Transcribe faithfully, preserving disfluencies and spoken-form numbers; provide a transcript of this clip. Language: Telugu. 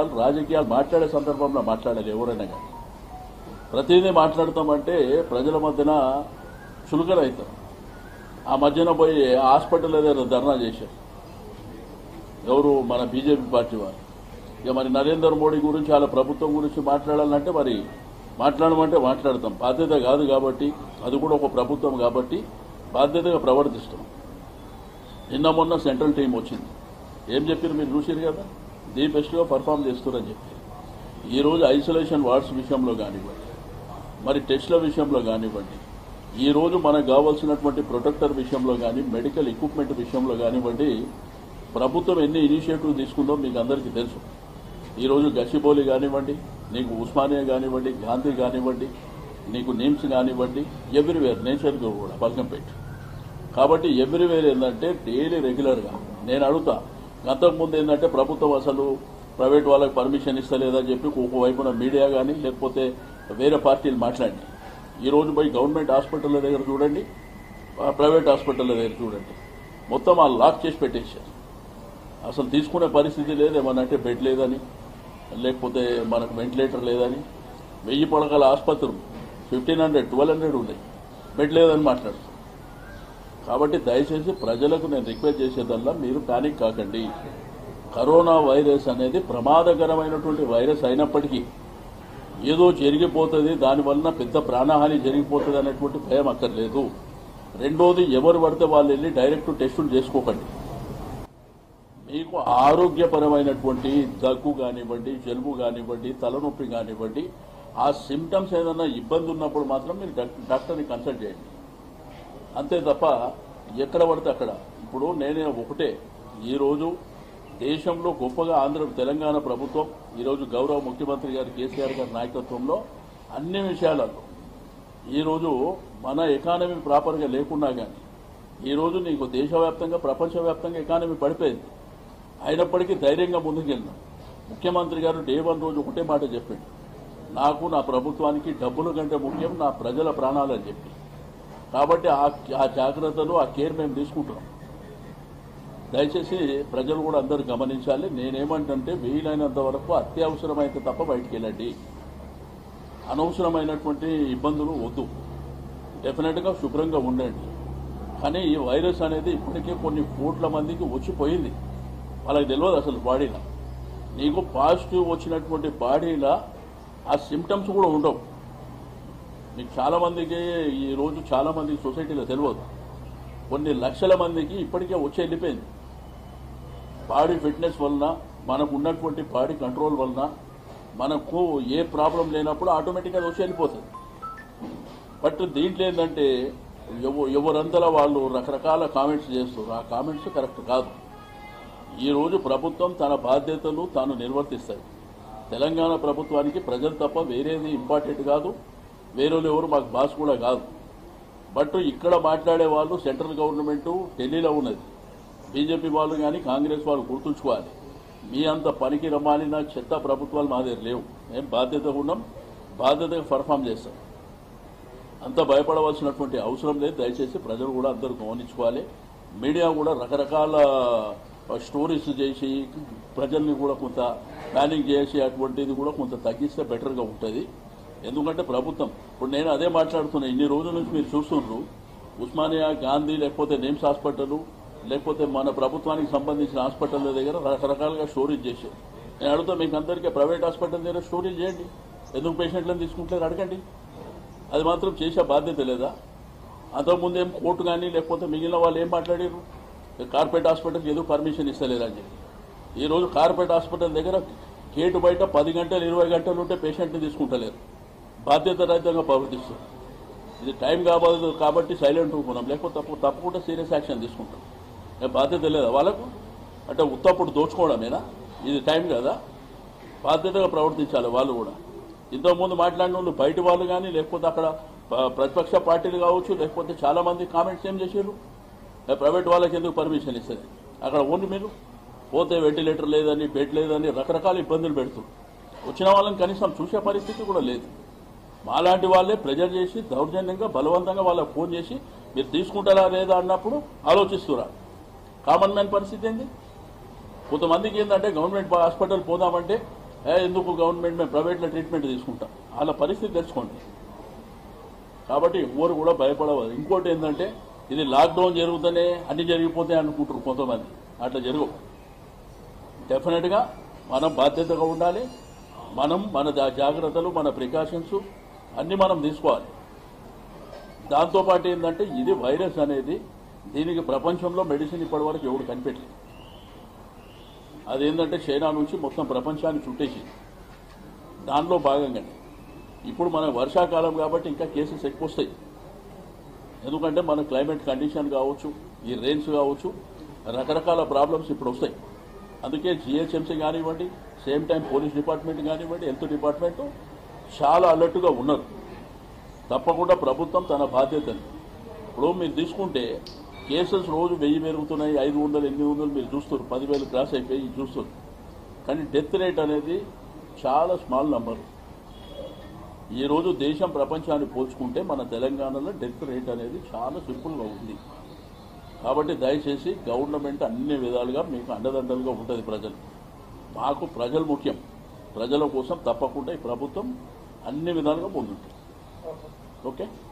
రాజకీయాలు మాట్లాడే సందర్భంలో మాట్లాడాలి ఎవరైనా కానీ. ప్రతిదీ మాట్లాడతామంటే ప్రజల మధ్యన చులకన అవుతారు. ఆ మధ్యన పోయి హాస్పిటల్ ఏదైనా ధర్నా చేశారు ఎవరు, మన బీజేపీ పార్టీ వారు. ఇక మరి నరేంద్ర మోడీ గురించి వాళ్ళ ప్రభుత్వం గురించి మాట్లాడాలంటే మరి మాట్లాడమంటే మాట్లాడతాం. బాధ్యత కాదు కాబట్టి, అది కూడా ఒక ప్రభుత్వం కాబట్టి బాధ్యతగా ప్రవర్తిస్తాం. నిన్న మొన్న సెంట్రల్ టీం వచ్చింది, ఏం చెప్పారు మీరు చూసారు కదా, ది బెస్ట్గా పర్ఫామ్ చేస్తారని చెప్పి. ఈరోజు ఐసోలేషన్ వార్డ్స్ విషయంలో కానివ్వండి, మరి టెస్ట్ల విషయంలో కానివ్వండి, ఈరోజు మనకు కావాల్సినటువంటి ప్రొటెక్టర్ విషయంలో కానీ, మెడికల్ ఎక్విప్మెంట్ విషయంలో కానివ్వండి, ప్రభుత్వం ఎన్ని ఇనిషియేటివ్ తీసుకుందో మీకు అందరికీ తెలుసు. ఈరోజు గచ్చిబౌలి కానివ్వండి, నీకు ఉస్మానియా కానివ్వండి, గాంధీ కానివ్వండి, నీకు నిమ్స్ కానివ్వండి, ఎవ్రీవేర్, నేచర్ కూడా బల్కంపేట్. కాబట్టి ఎవ్రీవేర్ ఏంటంటే డైలీ రెగ్యులర్గా నేను అడుగుతా. అంతకుముందు ఏంటంటే ప్రభుత్వం అసలు ప్రైవేట్ వాళ్ళకి పర్మిషన్ ఇస్తలేదని చెప్పి ఒకవైపున మీడియా కానీ లేకపోతే వేరే పార్టీలు మాట్లాడి, ఈరోజు పోయి గవర్నమెంట్ హాస్పిటల్ దగ్గర చూడండి, ప్రైవేట్ హాస్పిటల్ దగ్గర చూడండి, మొత్తం ఆ లాక్ చేసి పెట్టేశారు. అసలు తీసుకునే పరిస్థితి లేదు. ఏమన్నా అంటే బెడ్ లేదని, లేకపోతే మనకు వెంటిలేటర్ లేదని, వెయ్యి పడకల ఆసుపత్రులు ఫిఫ్టీన్ హండ్రెడ్ ట్వెల్వ్ హండ్రెడ్ ఉన్నాయి, బెడ్ లేదని మాట్లాడుతారు. కాబట్టి దయచేసి ప్రజలకు నేను రిక్వెస్ట్ చేసేదల్లా మీరు ప్యానిక్ కాకండి. కరోనా వైరస్ అనేది ప్రమాదకరమైనటువంటి వైరస్ అయినప్పటికీ ఏదో జరిగిపోతుంది, దానివల్ల పెద్ద ప్రాణహాని జరిగిపోతుంది అనేటువంటి భయం అక్కర్లేదు. రెండోది, ఎవరు పడితే వాళ్ళు వెళ్ళి డైరెక్ట్ టెస్టులు చేసుకోకండి. మీకు ఆరోగ్యపరమైనటువంటి దగ్గు కానివ్వండి, జలుబు కానివ్వండి, తలనొప్పి కానివ్వండి, ఆ సిమ్టమ్స్ ఏదైనా ఇబ్బంది ఉన్నప్పుడు మాత్రం మీరు డాక్టర్ని కన్సల్ట్ చేయండి. అంతే తప్ప ఎక్కడ పడితే అక్కడ. ఇప్పుడు నేనే ఒకటే, ఈరోజు దేశంలో గొప్పగా ఆంధ్ర తెలంగాణ ప్రభుత్వం ఈరోజు గౌరవ ముఖ్యమంత్రి గారు కేసీఆర్ గారి నాయకత్వంలో అన్ని విషయాలలో ఈరోజు మన ఎకానమీ ప్రాపర్గా లేకున్నా కానీ ఈరోజు నీకు దేశవ్యాప్తంగా ప్రపంచవ్యాప్తంగా ఎకానమీ పడిపోయింది. అయినప్పటికీ ధైర్యంగా ముందుకెళ్ళినాం. ముఖ్యమంత్రి గారు డే వన్ రోజు ఒకటే మాట చెప్పిండు, నాకు నా ప్రభుత్వానికి డబ్బుల కంటే ముఖ్యం నా ప్రజల ప్రాణాలు అని చెప్పి. కాబట్టి ఆ జాగ్రత్తలు ఆ కేర్ మేము తీసుకుంటున్నాం. దయచేసి ప్రజలు కూడా అందరూ గమనించాలి. నేనేమంటే వీలైనంత వరకు అత్యవసరమైతే తప్ప బయటికి వెళ్ళండి. అనవసరమైనటువంటి ఇబ్బందులు వద్దు. డెఫినెట్గా శుభ్రంగా ఉండండి. కానీ ఈ వైరస్ అనేది ఇప్పటికే కొన్ని కోట్ల మందికి వచ్చిపోయింది, వాళ్ళకి తెలియదు అసలు బాడీలో. నీకు పాజిటివ్ వచ్చినటువంటి బాడీలో ఆ సిమ్టమ్స్ కూడా ఉండవు. మీకు చాలామందికి ఈరోజు చాలామందికి సొసైటీలో తెలియదు. కొన్ని లక్షల మందికి ఇప్పటికే వచ్చి వెళ్ళిపోయింది. బాడీ ఫిట్నెస్ వలన, మనకు ఉన్నటువంటి బాడీ కంట్రోల్ వలన మనకు ఏ ప్రాబ్లం లేనప్పుడు ఆటోమేటిక్గా వచ్చి వెళ్ళిపోతుంది. బట్ దీంట్లో ఏంటంటే ఎవ ఎవరంతలా వాళ్ళు రకరకాల కామెంట్స్ చేస్తారు. ఆ కామెంట్స్ కరెక్ట్ కాదు. ఈరోజు ప్రభుత్వం తన బాధ్యతలు తాను నిర్వర్తిస్తాయి. తెలంగాణ ప్రభుత్వానికి ప్రజలు తప్ప వేరేది ఇంపార్టెంట్ కాదు, వేరే ఎవరు మాకు బాస్ కూడా కాదు. బట్ ఇక్కడ మాట్లాడే వాళ్ళు సెంట్రల్ గవర్నమెంట్ ఢిల్లీలో ఉన్నది, బీజేపీ వాళ్ళు కానీ కాంగ్రెస్ వాళ్ళు గుర్తుంచుకోవాలి. మీ అంత పనికి రమ్మాలిన చెత్త ప్రభుత్వాలు మా దగ్గర లేవు. మేము బాధ్యతగా ఉన్నాం, బాధ్యతగా పర్ఫామ్ చేస్తాం. అంత భయపడవలసినటువంటి అవసరం లేదు. దయచేసి ప్రజలు కూడా అందరూ గమనించుకోవాలి. మీడియా కూడా రకరకాల స్టోరీస్ చేసి ప్రజల్ని కూడా కొంత ప్లానింగ్ చేసి అటువంటిది కూడా కొంత తగ్గిస్తే బెటర్గా ఉంటుంది. ఎందుకంటే ప్రభుత్వం ఇప్పుడు నేను అదే మాట్లాడుతున్నా. ఇన్ని రోజుల నుంచి మీరు చూస్తున్నారు, ఉస్మానియా, గాంధీ, లేకపోతే నిమ్స్ హాస్పిటల్, లేకపోతే మన ప్రభుత్వానికి సంబంధించిన హాస్పిటల్ దగ్గర రకరకాలుగా స్టోరీజ్ చేశారు. నేను అడుగుతా, మీకు అందరికీ ప్రైవేట్ హాస్పిటల్ దగ్గర స్టోరీజ్ చేయండి. ఎందుకు పేషెంట్లను తీసుకుంటారు అడగండి. అది మాత్రం చేసే బాధ్యత లేదా? అంతకుముందు ఏం కోర్టు కానీ లేకపోతే మిగిలిన వాళ్ళు ఏం మాట్లాడారు, కార్పొరేట్ హాస్పిటల్కి ఎందుకు పర్మిషన్ ఇస్తలేదని చెప్పి. ఈరోజు కార్పొరేట్ హాస్పిటల్ దగ్గర గేటు బయట పది గంటలు ఇరవై గంటలు ఉంటే పేషెంట్ని తీసుకుంటలేరు. బాధ్యత రహితంగా ప్రవర్తిస్తారు. ఇది టైం కావాలి కాబట్టి సైలెంట్ ఊరుకున్నాం, లేకపోతే తప్పు తప్పకుండా సీరియస్ యాక్షన్ తీసుకుంటాం. బాధ్యత లేదా వాళ్ళకు? అంటే ఉత్తప్పుడు దోచుకోవడమేనా? ఇది టైం కదా, బాధ్యతగా ప్రవర్తించాలి వాళ్ళు కూడా. ఇంతకుముందు మాట్లాడిన వాళ్ళు బయట వాళ్ళు కానీ లేకపోతే అక్కడ ప్రతిపక్ష పార్టీలు కావచ్చు, లేకపోతే చాలామంది కామెంట్స్ ఏం చేశారు, ప్రైవేట్ వాళ్ళకి ఎందుకు పర్మిషన్ ఇస్తుంది అక్కడ ఓన్లీ మీరు పోతే వెంటిలేటర్ లేదని, బెడ్ లేదని రకరకాల ఇబ్బందులు పెడుతుంది. వచ్చిన వాళ్ళని కనీసం చూసే పరిస్థితి కూడా లేదు. మాలాంటి వాళ్ళే ప్రెజర్ చేసి దౌర్జన్యంగా బలవంతంగా వాళ్ళకి ఫోన్ చేసి మీరు తీసుకుంటారా లేదా అన్నప్పుడు ఆలోచిస్తురా. కామన్ మ్యాన్ పరిస్థితి ఏంది? కొంతమందికి ఏంటంటే గవర్నమెంట్ హాస్పిటల్ పోదామంటే ఏ ఎందుకు గవర్నమెంట్ మేము ప్రైవేట్లో ట్రీట్మెంట్ తీసుకుంటాం, వాళ్ళ పరిస్థితి తెలుసుకోండి. కాబట్టి ఎవరు కూడా భయపడవద్దు. ఇంకోటి ఏంటంటే ఇది లాక్డౌన్ జరుగుతూనే అన్ని జరిగిపోతాయి అనుకుంటారు కొంతమంది, అట్లా జరగవు. డెఫినెట్గా మనం బాధ్యతగా ఉండాలి. మనం మన జాగ్రత్తలు, మన ప్రికాషన్స్ అన్నీ మనం తీసుకోవాలి. దాంతోపాటు ఏంటంటే ఇది వైరస్ అనేది, దీనికి ప్రపంచంలో మెడిసిన్ ఇప్పటివరకు ఎవడు కనిపెట్టలేదు. అదేంటంటే చైనా నుంచి మొత్తం ప్రపంచాన్ని చుట్టేసింది. దానిలో భాగంగానే ఇప్పుడు మన వర్షాకాలం కాబట్టి ఇంకా కేసెస్ ఎక్కువ వస్తాయి. ఎందుకంటే మన క్లైమేట్ కండిషన్ కావచ్చు, ఈ రెయిన్స్ కావచ్చు, రకరకాల ప్రాబ్లమ్స్ ఇప్పుడు వస్తాయి. అందుకే జిహెచ్ఎంసీ కానివ్వండి, సేమ్ టైం పోలీస్ డిపార్ట్మెంట్ కానివ్వండి, హెల్త్ డిపార్ట్మెంట్ చాలా అలర్ట్గా ఉన్నారు. తప్పకుండా ప్రభుత్వం తన బాధ్యతని, ఇప్పుడు మీరు తీసుకుంటే కేసెస్ రోజు వెయ్యి పెరుగుతున్నాయి, ఐదు వందలు ఎనిమిది వందలు మీరు చూస్తారు, పదివేలు క్రాస్ అయిపోయి చూస్తారు. కానీ డెత్ రేట్ అనేది చాలా స్మాల్ నంబర్. ఈరోజు దేశం ప్రపంచాన్ని పోల్చుకుంటే మన తెలంగాణలో డెత్ రేట్ అనేది చాలా సింపుల్గా ఉంది. కాబట్టి దయచేసి గవర్నమెంట్ అన్ని విధాలుగా మీకు అండదండలుగా ఉంటుంది. ప్రజలు మాకు ప్రజలు ముఖ్యం. ప్రజల కోసం తప్పకుండా ఈ ప్రభుత్వం అన్ని విధాలుగా ముందుంటుంది. ఓకే.